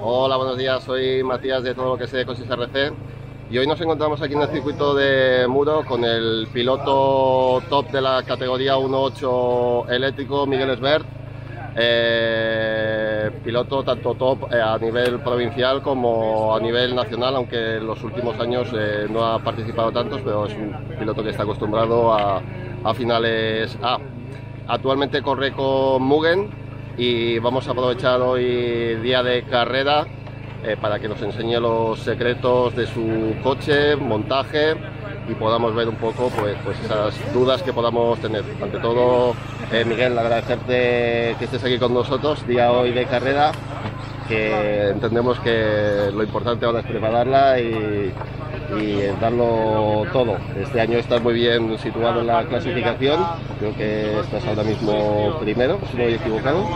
Hola, buenos días, soy Matías de Todo lo que sé de Coches RC y hoy nos encontramos aquí en el circuito de Muro con el piloto top de la categoría 1.8 eléctrico, Miguel Esbert, piloto tanto top a nivel provincial como a nivel nacional, aunque en los últimos años no ha participado tantos, pero es un piloto que está acostumbrado a finales A. Actualmente corre con Mugen y vamos a aprovechar hoy día de carrera para que nos enseñe los secretos de su coche, montaje y podamos ver un poco pues esas dudas que podamos tener. Ante todo, Miguel, agradecerte que estés aquí con nosotros día hoy de carrera, que entendemos que lo importante ahora es prepararla y darlo todo. Este año estás muy bien situado en la clasificación, creo que estás ahora mismo primero, si no he equivocado.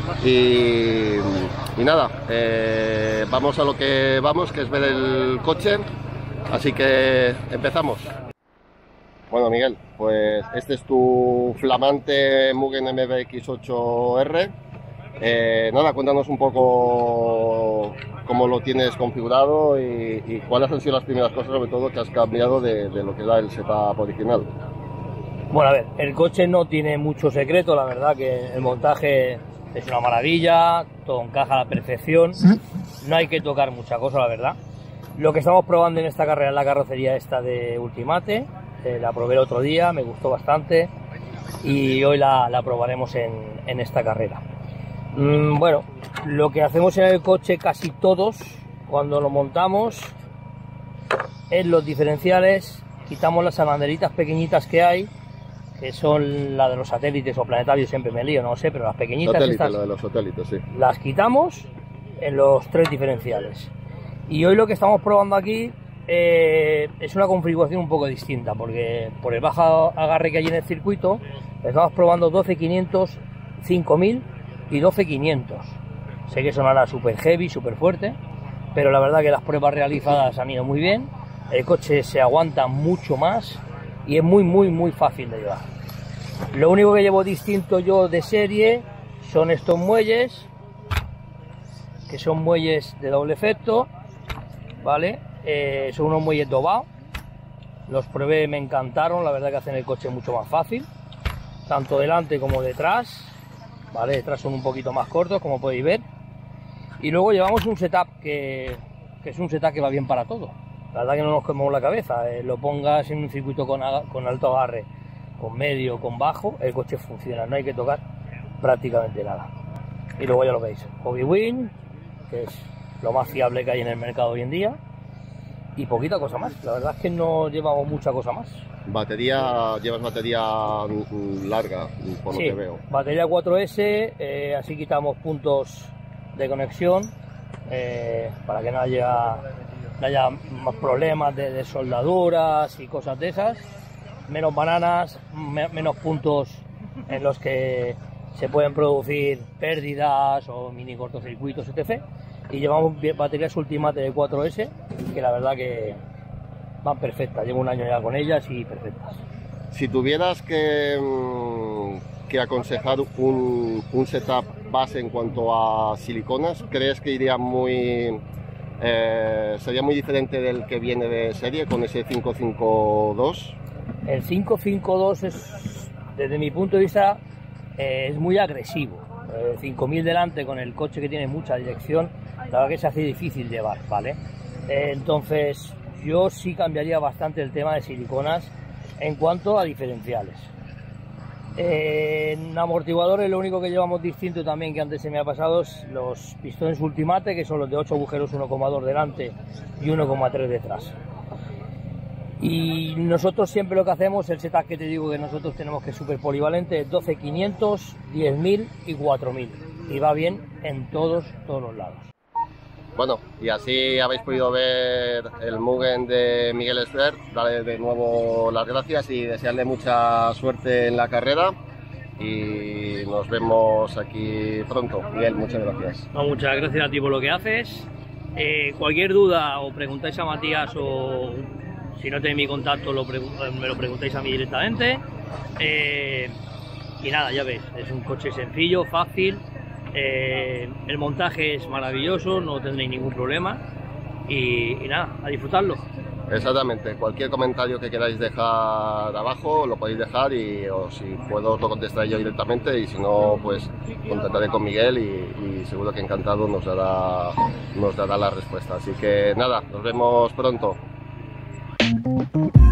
Y nada, vamos a lo que vamos, que es ver el coche, así que empezamos. Bueno, Miguel, pues este es tu flamante Mugen MBX8R. Nada, cuéntanos un poco cómo lo tienes configurado y cuáles han sido las primeras cosas, sobre todo, que has cambiado de lo que era el setup original. Bueno, a ver, el coche no tiene mucho secreto, la verdad que el montaje es una maravilla, todo encaja a la perfección, no hay que tocar mucha cosa, la verdad. Lo que estamos probando en esta carrera es la carrocería esta de Ultimate, la probé el otro día, me gustó bastante y hoy la probaremos en esta carrera. Bueno, lo que hacemos en el coche casi todos cuando lo montamos es los diferenciales, quitamos las banderitas pequeñitas que hay, que son la de los satélites o planetarios, siempre me lío, no sé, pero las pequeñitas estas, lo de los satélites, sí. Las quitamos en los tres diferenciales. Y hoy lo que estamos probando aquí es una configuración un poco distinta, porque por el bajo agarre que hay en el circuito estamos probando 12500, 5000 y 12500. Sé que sonará súper heavy, súper fuerte, pero la verdad que las pruebas realizadas han ido muy bien. El coche se aguanta mucho más y es muy fácil de llevar. Lo único que llevo distinto yo de serie son estos muelles, que son muelles de doble efecto, ¿vale? Son unos muelles dobados, los probé, me encantaron, la verdad que hacen el coche mucho más fácil, tanto delante como detrás, ¿vale? Detrás son un poquito más cortos, como podéis ver. Y luego llevamos un setup que es un setup que va bien para todo. La verdad que no nos quemamos la cabeza, lo pongas en un circuito con alto agarre, con medio, con bajo, el coche funciona, no hay que tocar prácticamente nada. Y luego ya lo veis, Hobbywing, que es lo más fiable que hay en el mercado hoy en día, y poquita cosa más. La verdad es que no llevamos mucha cosa más. Llevas batería larga, por lo que veo. Batería 4S, así quitamos puntos de conexión para que no haya más problemas de soldaduras y cosas de esas, menos bananas, menos puntos en los que se pueden producir pérdidas o mini cortocircuitos, etc. Y llevamos baterías Ultimate de 4S, que la verdad que van perfectas, llevo un año ya con ellas y perfectas. Si tuvieras que aconsejar un setup base en cuanto a siliconas, ¿crees que iría sería muy diferente del que viene de serie con ese 552? El 552 es, desde mi punto de vista, es muy agresivo. 5000 delante con el coche que tiene mucha dirección, la verdad que se hace difícil llevar, ¿vale? Entonces yo sí cambiaría bastante el tema de siliconas en cuanto a diferenciales. En amortiguadores lo único que llevamos distinto también, que antes se me ha pasado, es los pistones Ultimate, que son los de 8 agujeros, 1,2 delante y 1,3 detrás. Y nosotros siempre lo que hacemos, el setup que te digo que nosotros tenemos, que es súper polivalente, es 12500, 10000 y 4000, y va bien en todos los lados. Bueno, y así habéis podido ver el Mugen de Miguel Esbert. Darle de nuevo las gracias y desearle mucha suerte en la carrera, y nos vemos aquí pronto. Miguel, muchas gracias. No, muchas gracias a ti por lo que haces. Cualquier duda o preguntáis a Matías, o si no tenéis mi contacto me lo preguntáis a mí directamente. Y nada, ya veis, es un coche sencillo, fácil, el montaje es maravilloso, no tendréis ningún problema y nada, a disfrutarlo. Exactamente, cualquier comentario que queráis dejar abajo lo podéis dejar o si puedo os lo contestaré yo directamente, y si no pues contactaré con Miguel y seguro que encantado nos dará la respuesta. Así que nada, nos vemos pronto.